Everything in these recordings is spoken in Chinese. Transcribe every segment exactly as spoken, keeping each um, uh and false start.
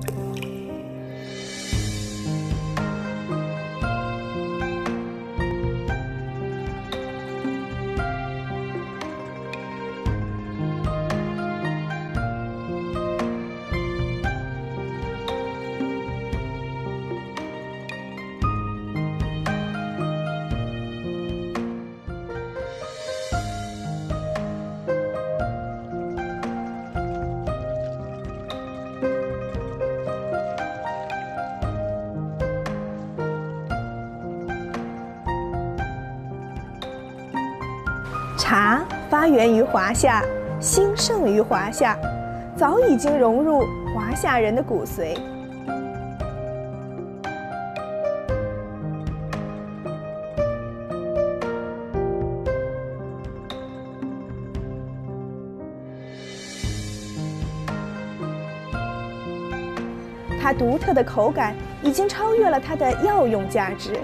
茶发源于华夏，兴盛于华夏，早已经融入华夏人的骨髓。它独特的口感已经超越了它的药用价值。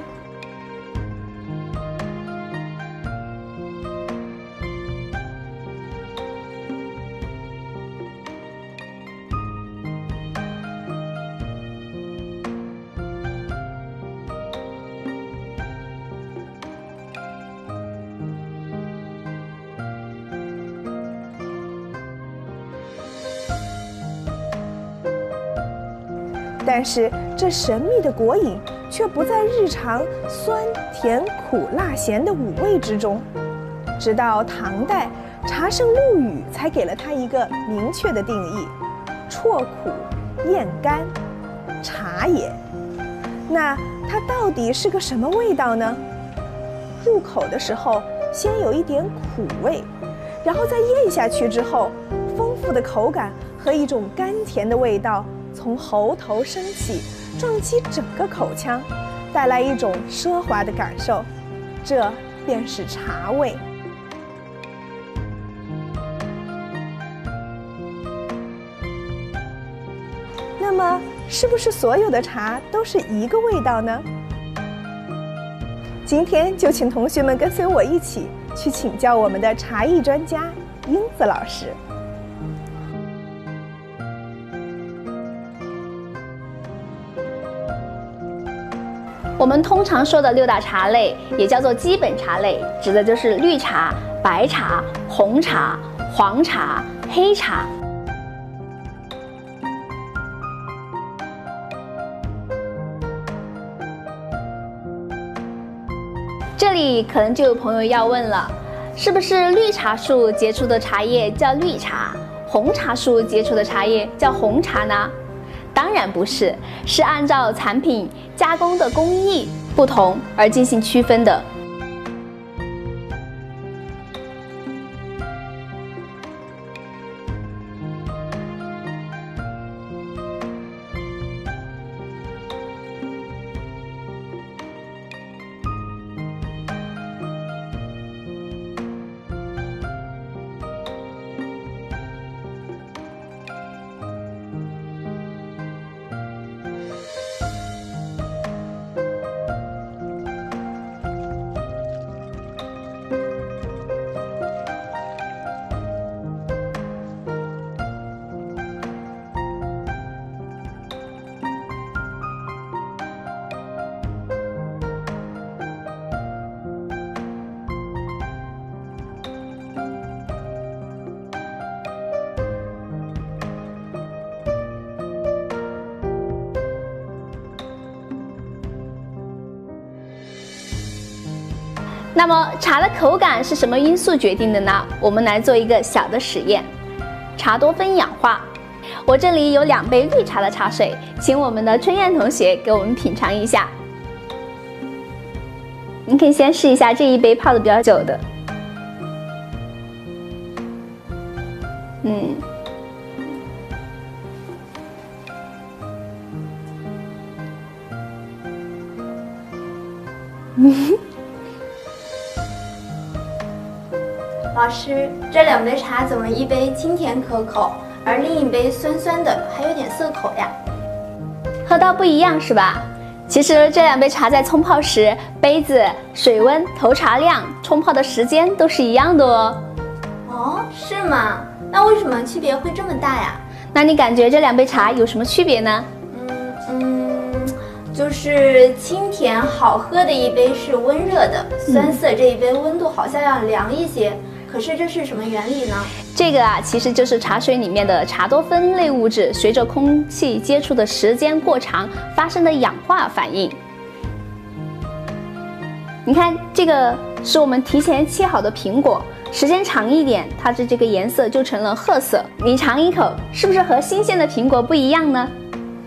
但是这神秘的果饮却不在日常酸甜苦辣咸的五味之中，直到唐代，茶圣陆羽才给了它一个明确的定义：啜苦咽甘，茶也。那它到底是个什么味道呢？入口的时候先有一点苦味，然后在咽下去之后，丰富的口感和一种甘甜的味道从喉头升起，撞击整个口腔，带来一种奢华的感受，这便是茶味。那么，是不是所有的茶都是一个味道呢？今天就请同学们跟随我一起去请教我们的茶艺专家英子老师。 我们通常说的六大茶类，也叫做基本茶类，指的就是绿茶、白茶、红茶、黄茶、黑茶。这里可能就有朋友要问了，是不是绿茶树结出的茶叶叫绿茶，红茶树结出的茶叶叫红茶呢？当然不是，是按照产品加工的工艺不同而进行区分的。那么茶的口感是什么因素决定的呢？我们来做一个小的实验。茶多酚氧化，我这里有两杯绿茶的茶水，请我们的春燕同学给我们品尝一下。你可以先试一下这一杯泡的比较久的。嗯。 老师，这两杯茶怎么一杯清甜可口，而另一杯酸酸的，还有点涩口呀？ 喝到不一样是吧？其实这两杯茶在冲泡时，杯子、水温、投茶量、冲泡的时间都是一样的哦。 哦，是吗？那为什么区别会这么大呀？ 那你感觉这两杯茶有什么区别呢？ 嗯嗯，就是清甜好喝的一杯是温热的，酸涩这一杯温度好像要凉一些。可是这是什么原理呢？ 这个啊，其实就是茶水里面的茶多酚类物质随着空气接触的时间过长发生的氧化反应。你看，这个是我们提前切好的苹果，时间长一点，它的这个颜色就成了褐色。你尝一口，是不是和新鲜的苹果不一样呢？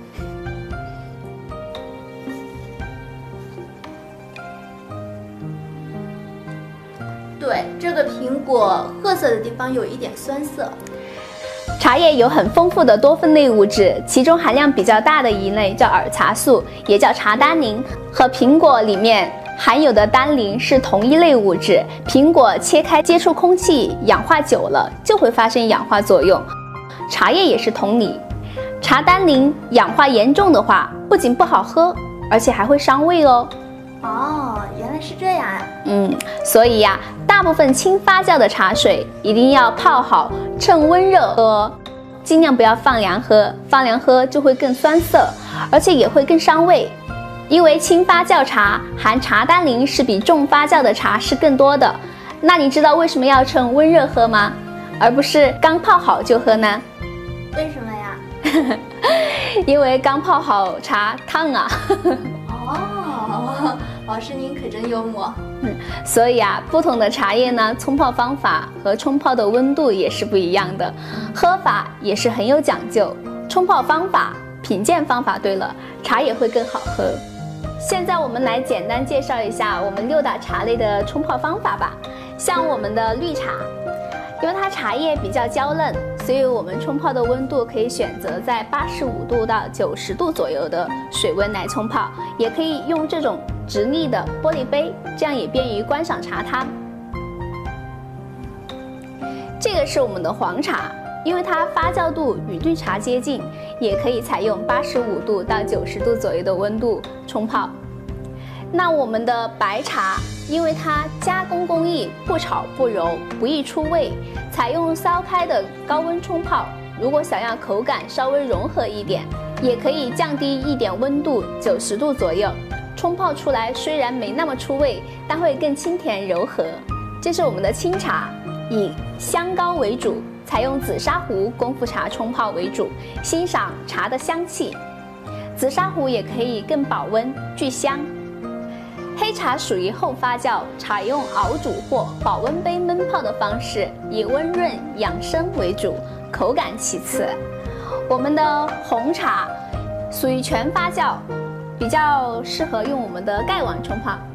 对，这个苹果褐色的地方有一点酸涩。 茶叶有很丰富的多酚类物质，其中含量比较大的一类叫儿茶素，也叫茶单宁，和苹果里面含有的单宁是同一类物质。苹果切开接触空气，氧化久了就会发生氧化作用。茶叶也是同理，茶单宁氧化严重的话，不仅不好喝，而且还会伤胃哦。 哦，原来是这样啊。 嗯，所以呀、啊，大部分轻发酵的茶水一定要泡好，趁温热喝，尽量不要放凉喝，放凉喝就会更酸涩，而且也会更伤胃。因为轻发酵茶含茶单宁是比重发酵的茶是更多的。那你知道为什么要趁温热喝吗？而不是刚泡好就喝呢？ 为什么呀？ 因为刚泡好茶烫啊。 哦，老师您可真幽默。 嗯，所以啊，不同的茶叶呢，冲泡方法和冲泡的温度也是不一样的，喝法也是很有讲究。冲泡方法、品鉴方法对了，茶也会更好喝。现在我们来简单介绍一下我们六大茶类的冲泡方法吧。像我们的绿茶，因为它茶叶比较娇嫩，所以我们冲泡的温度可以选择在八十五度到九十度左右的水温来冲泡，也可以用这种直立的玻璃杯，这样也便于观赏茶汤。这个是我们的黄茶，因为它发酵度与绿茶接近，也可以采用八十五度到九十度左右的温度冲泡。那我们的白茶，因为它加工工艺不炒不揉，不易出味，采用烧开的高温冲泡。如果想要口感稍微融合一点，也可以降低一点温度，九十度左右，冲泡出来虽然没那么出味，但会更清甜柔和。这是我们的清茶，以香高为主，采用紫砂壶功夫茶冲泡为主，欣赏茶的香气。紫砂壶也可以更保温聚香。黑茶属于后发酵，采用熬煮或保温杯焖泡的方式，以温润养生为主，口感其次。我们的红茶属于全发酵，比较适合用我们的盖碗冲泡。